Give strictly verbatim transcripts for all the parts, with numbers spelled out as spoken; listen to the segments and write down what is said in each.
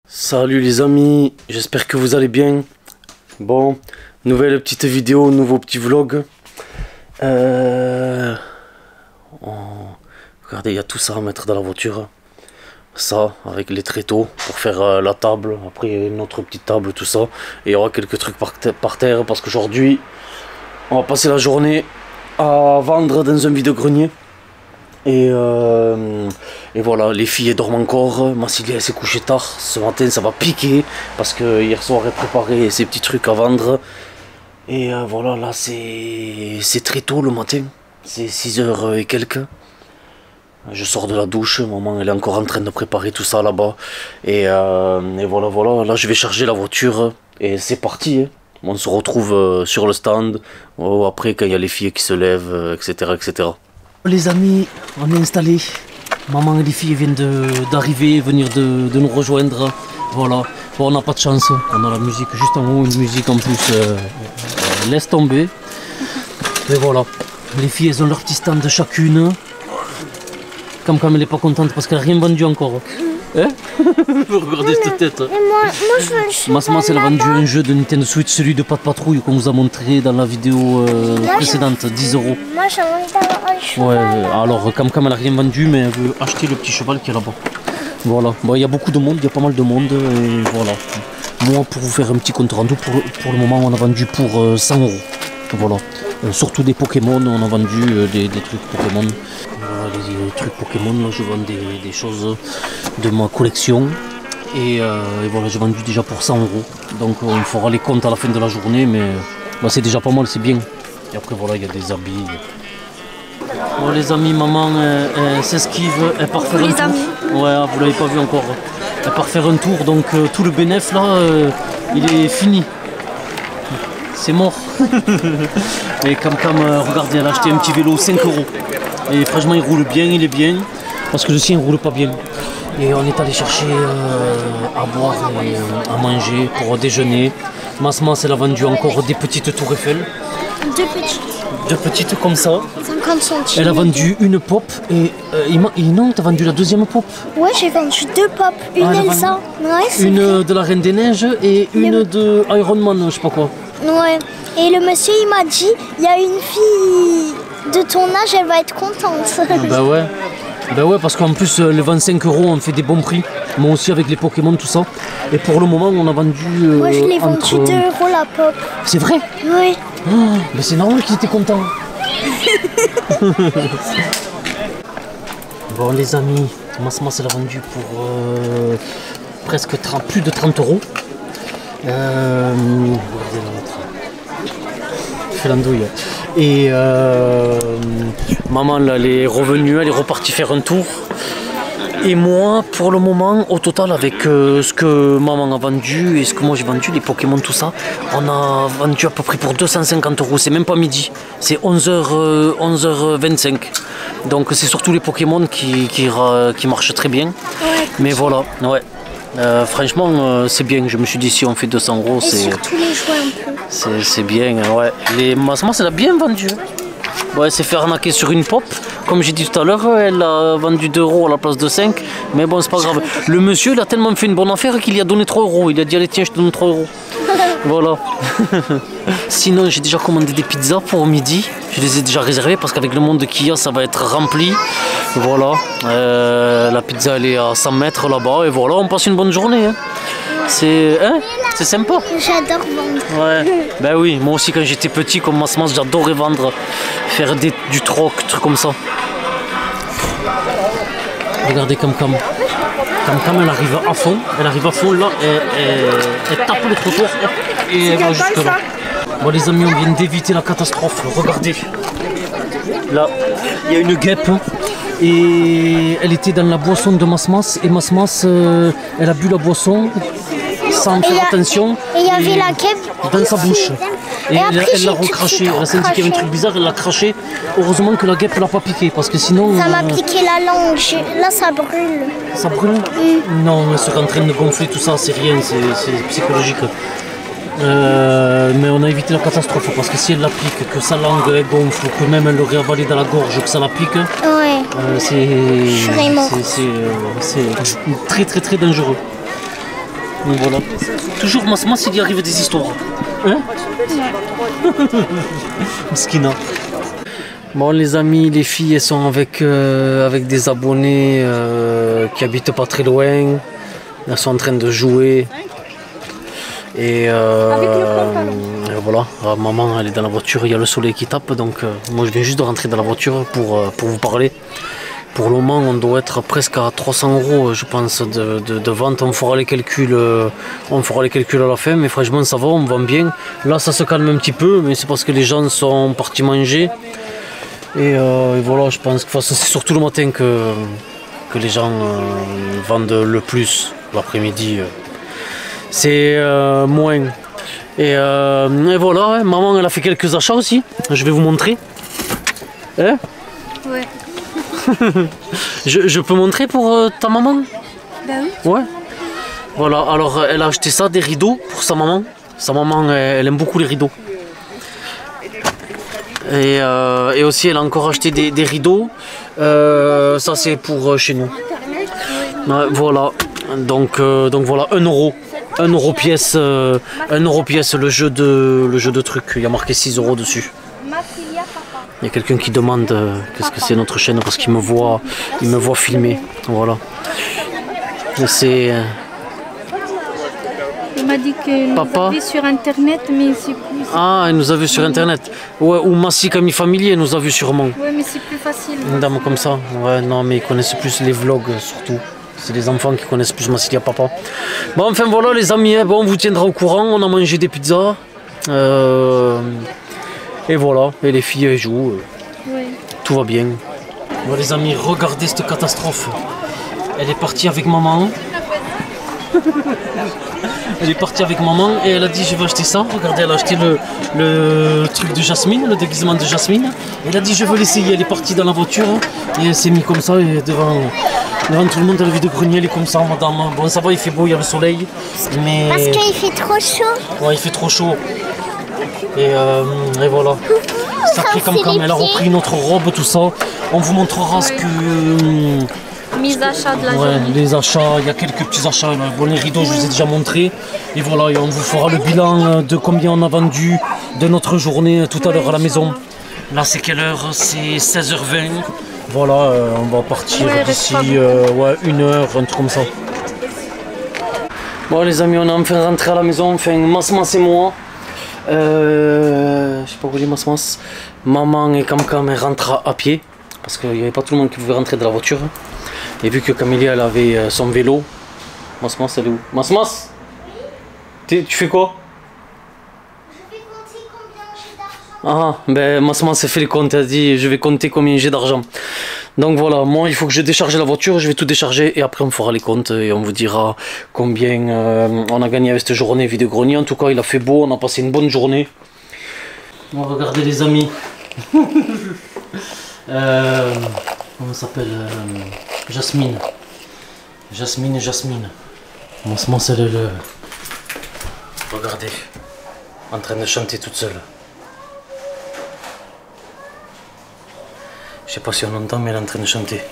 Salut les amis, j'espère que vous allez bien. Bon, nouvelle petite vidéo, nouveau petit vlog. Euh... on... Regardez, il y a tout ça à mettre dans la voiture. Ça, avec les tréteaux pour faire euh, la table. Après, il y a une autre petite table, tout ça. Et il y aura quelques trucs par, par terre parce qu'aujourd'hui, on va passer la journée à vendre dans un vide-grenier. Et, euh, et voilà, les filles elles dorment encore. Massilia s'est couchée tard. Ce matin ça va piquer parce que hier soir elle préparait ses petits trucs à vendre. Et euh, voilà, là c'est très tôt le matin. C'est six heures et quelques. Je sors de la douche, maman elle est encore en train de préparer tout ça là-bas. Et, euh, et voilà, voilà, là je vais charger la voiture. Et c'est parti, hein. On se retrouve sur le stand. Oh, après quand il y a les filles qui se lèvent, et cetera et cetera. Les amis, on est installés. Maman et les filles viennent d'arriver, venir de, de nous rejoindre. Voilà. Bon, on n'a pas de chance. On a la musique juste en haut, une musique en plus. Euh, euh, laisse tomber. Mais voilà. Les filles, elles ont leur petit stand de chacune. Comme comme elle n'est pas contente parce qu'elle n'a rien vendu encore. Hein? Regardez cette tête. Et moi, moi je veux le cheval. Maman, elle a vendu un jeu de Nintendo Switch, celui de Pat' Patrouille qu'on vous a montré dans la vidéo euh, moi, précédente, dix euros. Moi j'ai envie d'avoir un cheval. Ouais, alors comme comme elle n'a rien vendu, mais elle veut acheter le petit cheval qui est là-bas. Voilà, bon, il y a beaucoup de monde, il y a pas mal de monde, et voilà. Moi, pour vous faire un petit compte rendu, pour, pour le moment, on a vendu pour euh, cent euros. Voilà, euh, surtout des Pokémon, on a vendu euh, des, des trucs Pokémon. Voilà, les, les trucs Pokémon, là, je vends des, des choses de ma collection. Et, euh, et voilà, j'ai vendu déjà pour cent euros. Donc on fera les comptes à la fin de la journée, mais bah, c'est déjà pas mal, c'est bien. Et après voilà, il y a des habits. Bon les amis, maman euh, euh, s'esquive, elle part faire un tour. Amis. Ouais, vous l'avez pas vu encore. Elle part faire un tour, donc euh, tout le bénéfice là, euh, il est fini. C'est mort. Et comme comme euh, regardez, elle a acheté un petit vélo cinq euros. Et franchement il roule bien, il est bien. Parce que le sien il roule pas bien. Et on est allé chercher euh, à boire et euh, à manger pour déjeuner. Maman, elle a vendu encore des petites tours Eiffel. Deux petites. Deux petites comme ça. cinquante centimes. Elle a vendu une pop et, euh, et non, t'as vendu la deuxième pop. Ouais, j'ai vendu deux pop. Une ah, Elsa. Ouais, une vrai. de la Reine des Neiges et une le... de Iron Man, je sais pas quoi. Ouais. Et le monsieur, il m'a dit, il y a une fille de ton âge, elle va être contente. Bah ouais. Ben ouais, parce qu'en plus, les vingt-cinq euros, on fait des bons prix. Moi aussi, avec les Pokémon, tout ça. Et pour le moment, on a vendu. Euh, Moi, je l'ai vendu entre... deux euros la pop. C'est vrai? Oui. Oh, mais c'est normal qu'il était content. Bon, les amis, Maman, elle a vendu pour euh, presque trente, plus de trente euros. Euh, regardez la lettre. Fait l'andouille. Et euh, maman là, elle est revenue, elle est repartie faire un tour. Et moi, pour le moment, au total, avec euh, ce que maman a vendu et ce que moi j'ai vendu, les Pokémon, tout ça, on a vendu à peu près pour deux cent cinquante euros. C'est même pas midi, c'est onze heures vingt-cinq. Donc c'est surtout les Pokémon qui, qui, qui marchent très bien. Ouais, mais voilà, ouais. Euh, franchement, euh, c'est bien. Je me suis dit, si on fait deux cents euros, c'est. Surtout les jouets un peu. C'est bien, ouais. Les Maman, elle a bien vendu. Ouais, elle s'est fait arnaquer sur une pop. Comme j'ai dit tout à l'heure, elle a vendu deux euros à la place de cinq. Mais bon, c'est pas grave. Le monsieur, il a tellement fait une bonne affaire qu'il lui a donné trois euros. Il a dit, allez, tiens, je te donne trois euros. Voilà. Sinon, j'ai déjà commandé des pizzas pour midi. Je les ai déjà réservées parce qu'avec le monde qu'il y a, ça va être rempli. Voilà. Euh, la pizza, elle est à cent mètres là-bas. Et voilà, on passe une bonne journée. Hein. C'est hein, c'est sympa. J'adore vendre. Ouais. Ben oui, moi aussi quand j'étais petit, comme Maman, j'adorais vendre, faire des, du troc, trucs comme ça. Regardez comme comme. Comme comme elle arrive à fond, elle arrive à fond là, et, et, elle tape le trottoir et elle va jusque là. Bon les amis, on vient d'éviter la catastrophe, regardez. Là, il y a une guêpe et elle était dans la boisson de Masmas et Masmas, euh, elle a bu la boisson sans faire attention. Et il y avait la guêpe dans sa bouche. Et, et elle l'a recraché, elle a senti qu'il y avait un truc bizarre, elle l'a craché. Heureusement que la guêpe ne l'a pas piqué parce que sinon... Ça m'a euh... piqué la langue, là ça brûle. Ça brûle? mm. Non, elle serait en train de gonfler tout ça, c'est rien, c'est psychologique. Euh, mais on a évité la catastrophe parce que si elle la pique, que sa langue elle gonfle, que même elle l'aurait avalée dans la gorge, que ça la pique, ouais. euh, c'est euh, très très très dangereux. Donc voilà. Toujours Masmas, il y arrive des histoires. Hein? Mskina. Bon les amis, les filles elles sont avec, euh, avec des abonnés euh, qui habitent pas très loin. Elles sont en train de jouer. Et euh, euh, voilà, euh, maman elle est dans la voiture, il y a le soleil qui tape, donc euh, moi je viens juste de rentrer dans la voiture pour, euh, pour vous parler. Pour le moment on doit être presque à trois cents euros je pense de, de, de vente, on fera les calculs euh, on fera les calculs à la fin, mais franchement ça va, on vend bien. Là ça se calme un petit peu, mais c'est parce que les gens sont partis manger. Et, euh, et voilà, je pense que c'est surtout le matin que, que les gens euh, vendent le plus, l'après-midi. Euh. C'est euh, moins. Et, euh, et voilà, hein, maman elle a fait quelques achats aussi. Je vais vous montrer. Hein? Ouais. je, je peux montrer pour euh, ta maman? Bah oui. Ouais. Voilà, alors elle a acheté ça, des rideaux pour sa maman. Sa maman elle, elle aime beaucoup les rideaux. Et, euh, et aussi elle a encore acheté des, des rideaux. Euh, ça c'est pour euh, chez nous. Ouais, voilà. Donc, euh, donc voilà, un euro. un euro pièce, euh, un euro pièce le jeu de le jeu de trucs. Il y a marqué six euros dessus. Il y a quelqu'un qui demande euh, qu'est-ce que c'est notre chaîne parce qu'il me voit, il me voit filmer. Voilà. C'est. Euh... Il m'a dit que nous a vu sur internet, mais c'est plus. Ah, il nous a vu sur internet. Ouais, ou Massi Camille Familier nous a vu sûrement. Ouais, mais c'est plus facile. Une dame comme ça. Ouais, non, mais ils connaissent plus les vlogs surtout. C'est les enfants qui connaissent plus Massilia Papa. Bon, enfin voilà les amis, hein, bon, on vous tiendra au courant. On a mangé des pizzas. Euh, et voilà, et les filles elles jouent. Oui. Tout va bien. Bon les amis, regardez cette catastrophe. Elle est partie avec maman. Elle est partie avec maman et elle a dit je vais acheter ça. Regardez, elle a acheté le, le truc de Jasmine, le déguisement de Jasmine. Elle a dit je veux l'essayer. Elle est partie dans la voiture et elle s'est mise comme ça et devant, devant tout le monde. Elle a vu de grenier, elle est comme ça, madame. Bon, ça va, il fait beau, il y a le soleil. Mais... Parce qu'il fait trop chaud. Ouais, il fait trop chaud. Et, euh, et voilà. Sacré comme comme elle a repris notre robe, tout ça. On vous montrera ce que. Euh, Mise achat de la ouais, journée. les achats, il y a quelques petits achats. Bon, les rideaux, je vous ai déjà montré. Et voilà, et on vous fera le bilan de combien on a vendu de notre journée tout à l'heure à la maison. Là, c'est quelle heure? C'est seize heures vingt. Voilà, euh, on va partir ouais, d'ici euh, ouais, une heure, un truc comme ça. Bon, les amis, on est enfin rentré à la maison. Enfin, Masmas et moi. Euh, je sais pas où est Masmas. Maman et Kamkam rentrent à pied. Parce qu'il n'y avait pas tout le monde qui pouvait rentrer de la voiture. Et vu que Camélia elle avait son vélo, Masmas elle est où? Masmas, tu fais quoi? Je vais compter combien j'ai d'argent. Ah, ben Masmas elle fait les comptes, elle a dit je vais compter combien j'ai d'argent. Donc voilà, moi il faut que je décharge la voiture, je vais tout décharger et après on fera les comptes et on vous dira combien euh, on a gagné avec cette journée vide-grenier. En tout cas il a fait beau, on a passé une bonne journée. Bon, regardez les amis. euh, comment ça s'appelle euh, Jasmine. Jasmine et Jasmine. Masmas elle est le... Regardez. En train de chanter toute seule. Je sais pas si on entend mais elle est en train de chanter.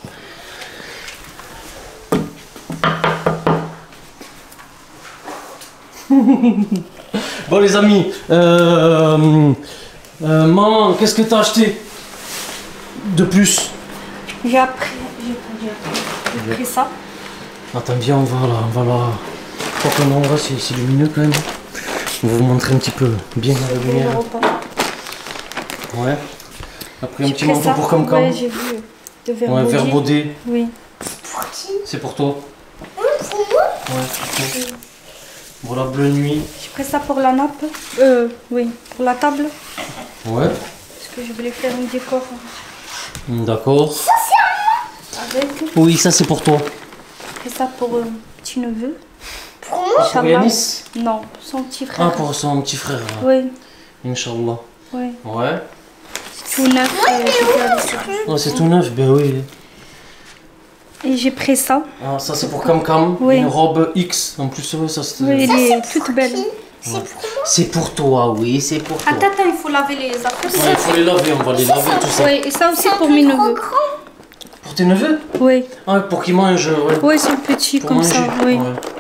Bon les amis, euh, euh, maman, qu'est-ce que t'as acheté de plus? J'ai appris, j'ai pris ça. Attends, viens, on va là, on va là. Quoi qu'on en va, c'est lumineux quand même. On va vous montrer un petit peu bien la lumière. Ouais. Après un petit manteau pour comme Ouais, j'ai vu. De verre ouais, verre baudé. Oui. C'est pour toi. Oui, pour moi. Ouais, c'est toi. Voilà, bleu nuit. J'ai pris ça pour la nappe. Euh, oui, pour la table. Ouais. Parce que je voulais faire un décor. D'accord. Ça, c'est à moi. Avec. Oui, ça c'est pour toi. J'ai pris ça pour euh, petit neveu. Pour moi. Pour Yanis? Non, pour son petit frère. Ah, pour son petit frère. Oui. Inch'Allah. Oui. Ouais. Tout neuf. Oh, c'est tout neuf, ben oui. Et j'ai pris ça. Ah, ça c'est pour Cam Cam. Oui. Une robe X. En plus, ouais, ça c'est. Oui, elle est toute belle. C'est Ouais. pour moi. C'est pour toi, oui, c'est pour toi. Attends, attends, il faut laver les affaires. Ouais, il faut les laver, on va les laver, tout ça. Oui, et ça aussi C'est un pour peu mes trop neveux. grand. Pour tes neveux? Oui. Ah, pour qu'ils mangent, ouais. Oui, ils sont petits Pour comme manger. ça. Oui. Ouais.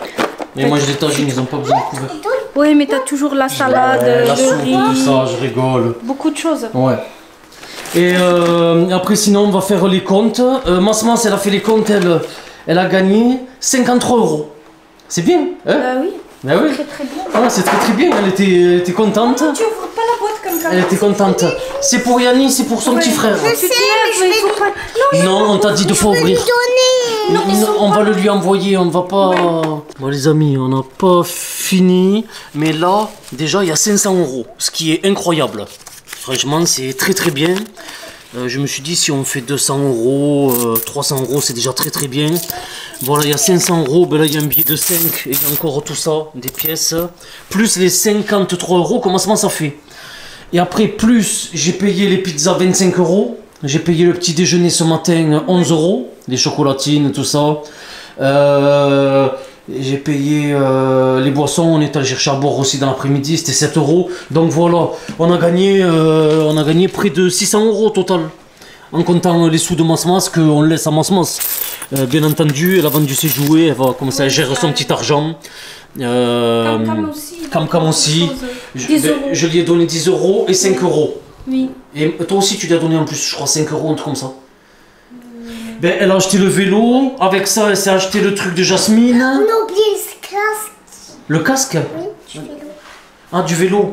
Mais moi, des tagines, ils ont pas besoin de couvert. Oui, mais t'as toujours la salade, Ouais, la le soupe, riz, tout ça, je rigole. beaucoup de choses. Ouais. Et euh, après, sinon, on va faire les comptes. Euh, Masmas, elle a fait les comptes, elle, elle a gagné cinquante-trois euros. C'est bien, hein? Bah oui, Bah oui. très très bien. Ah, c'est très très bien, elle était, elle était contente. Non, tu ouvres pas la boîte comme ça. Elle était contente. C'est pour Yanni, c'est pour son Ouais. petit frère. Je sais, mais il faut pas... Non, Non, on t'a dit de pas ouvrir. Donner. Non, ils sont On pas- va le lui envoyer, on va pas... Bon les amis, on n'a pas fini. Mais là, déjà, il y a cinq cents euros. Ce qui est incroyable. Franchement, c'est très très bien. Euh, je me suis dit, si on fait deux cents euros, euh, trois cents euros, c'est déjà très très bien. Voilà, il y a cinq cents euros. Ben là, il y a un billet de cinq. Et il y a encore tout ça, des pièces. Plus les cinquante-trois euros, comment ça fait? Et après, plus j'ai payé les pizzas vingt-cinq euros. J'ai payé le petit déjeuner ce matin onze euros. Les chocolatines, tout ça. Euh, j'ai payé euh, les boissons. On est allé chercher à boire aussi dans l'après-midi. C'était sept euros. Donc voilà, on a gagné, euh, on a gagné près de six cents euros au total. En comptant les sous de Masmas qu'on laisse à Masmas. Euh, bien entendu, elle a vendu ses jouets. Elle va commencer à gérer son petit argent. Euh, Cam Cam aussi. Cam Cam aussi. Je, dix ben, euros. je lui ai donné dix euros et cinq euros. Oui. Et toi aussi, tu lui as donné en plus, je crois, cinq euros, un truc comme ça. Ben, elle a acheté le vélo. Avec ça, elle s'est acheté le truc de Jasmine. On a oublié le casque. Le casque. Oui, du vélo. Ah, du vélo.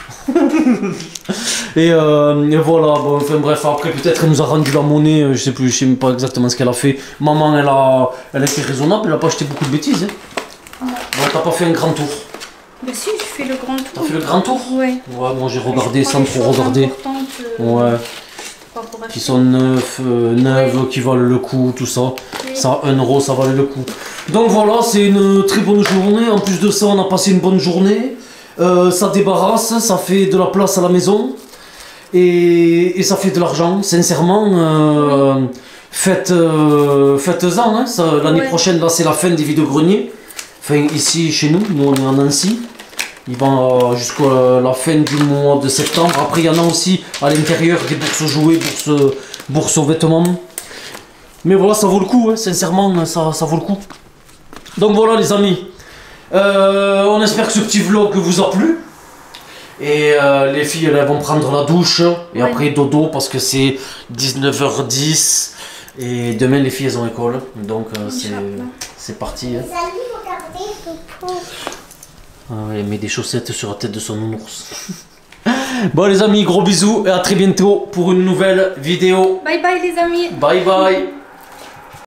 et, euh, et voilà, bon, enfin bref, après peut-être elle nous a rendu la monnaie, euh, je sais plus, je sais même pas exactement ce qu'elle a fait. Maman, elle a, elle a été raisonnable, elle a pas acheté beaucoup de bêtises. Hein. Bon, t'as pas fait un grand tour. Bah si, je fais le grand tour. T'as fait le grand tour? Ouais. Ouais, moi j'ai regardé Je prends sans les trop choses regarder. importantes, euh, Ouais. pas pour acheter. Qui sont neufs, euh, neuves, qui valent le coup, tout ça. Oui. Ça, un euro, ça valait le coup. Donc voilà, c'est une très bonne journée. En plus de ça, on a passé une bonne journée. Euh, ça débarrasse, ça fait de la place à la maison. Et, et ça fait de l'argent. Sincèrement, euh, faites, euh, faites-en. Hein, ça, l'année Ouais. prochaine, là, c'est la fin des vides-greniers. Enfin, ici, chez nous, nous on est en Nancy. Il va jusqu'à la fin du mois de septembre. Après, il y en a aussi à l'intérieur des bourses jouets, bourses, bourses aux vêtements. Mais voilà, ça vaut le coup, hein, sincèrement, ça, ça vaut le coup. Donc voilà, les amis. Euh, on espère que ce petit vlog vous a plu. Et euh, les filles, elles vont prendre la douche. Et Ouais. après, dodo, parce que c'est dix-neuf heures dix. Et demain, les filles, elles ont école. Donc, euh, c'est, Inch'Allah. c'est parti. Hein. Les amis, regardez ce pot. Ah ouais, elle met des chaussettes sur la tête de son nounours. Bon les amis, gros bisous et à très bientôt pour une nouvelle vidéo. Bye bye les amis. Bye bye.